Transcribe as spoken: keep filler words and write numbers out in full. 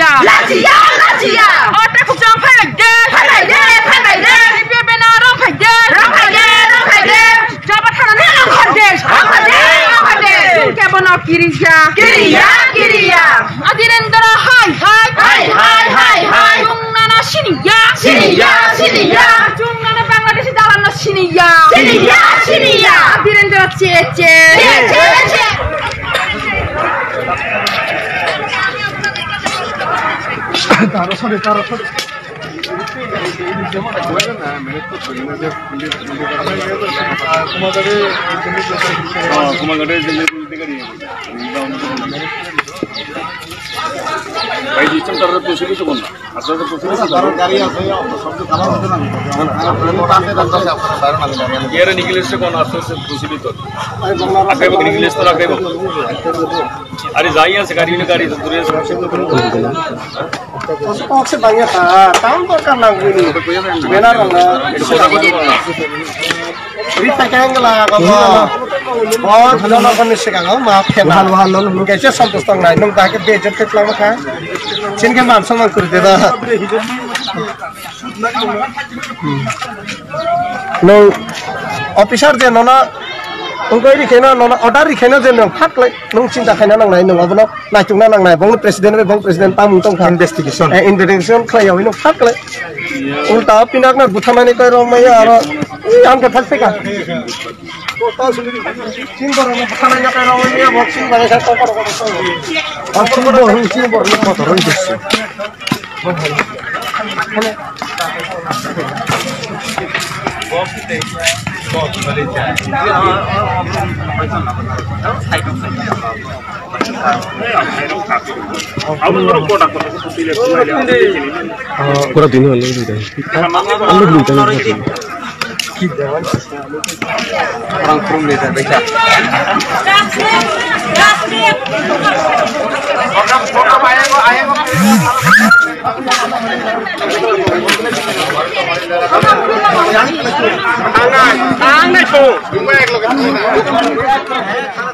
Lazia, Lazia, Lazia. Ota Cục Trường phải đẩy đê, Phải đẩy đê, phải đẩy đê. Phía bên nào đó phải đê, Rong phải đê, rong phải đê. cho bắt thằng nó không phải đê, Rong phải đê, rong phải đê. Cái bọn nó kiriya, Kiriya, kiriya. Adirendra hai hai, Hai, hai, hai, hai. Jungnana siniya, Siniya, siniya. Jungnana Bangladesh dalam na siniya, Siniya, siniya. Adirendra cece, Cece, cece. তারও সরে তারও সরে ভাই দিচ্ছেন তারা procedure করুন না আপনারা প্রসিডিউর গাড়ি আছে সব খারাপ হচ্ছে না এর নিকলেস কোন আছে প্রসিডিউর আগে বক নিকলেস তো আগে বক আরে যাই আছে গাড়ি না গাড়ি তো দূরে আছে অক্সে বাংলা তা তাম দরকার না গুলি বেনার না রিতা কাঙ্গলা গো বহুত জনগণ সেকাগো মা ফেনা ভালো ভালো গেছে সন্তুষ্ট নাই নং তাকে বেজত কেতলাম কা চিনকে মান সম্মান করে দেবা নং অফিসার যে ননা उनको रिखेना नोना ऑर्डर रिखेना जे नों फाटले नों चिंता खायना नांनाय नों अबनो नायथुंना नांनाय बंग प्रेसिडेंट बंग प्रेसिडेंट तामुं तंखा इन्वेस्टिगेशन इन्वेस्टिगेशन खालायाव नों फाटले उल्टा पिनाकना बुथानानै कय रमाया आरो आंखो थासपेका चिन बरनो बुथानानै कय रमाया बक्सिं बाय सा ककर ककर असिं बरनो चिन बरनो मटर दिसि पूरा दिन वाले हम लोग लेते हैं orang from leader baca orang foto ayah kok ayah kok tangan tangan itu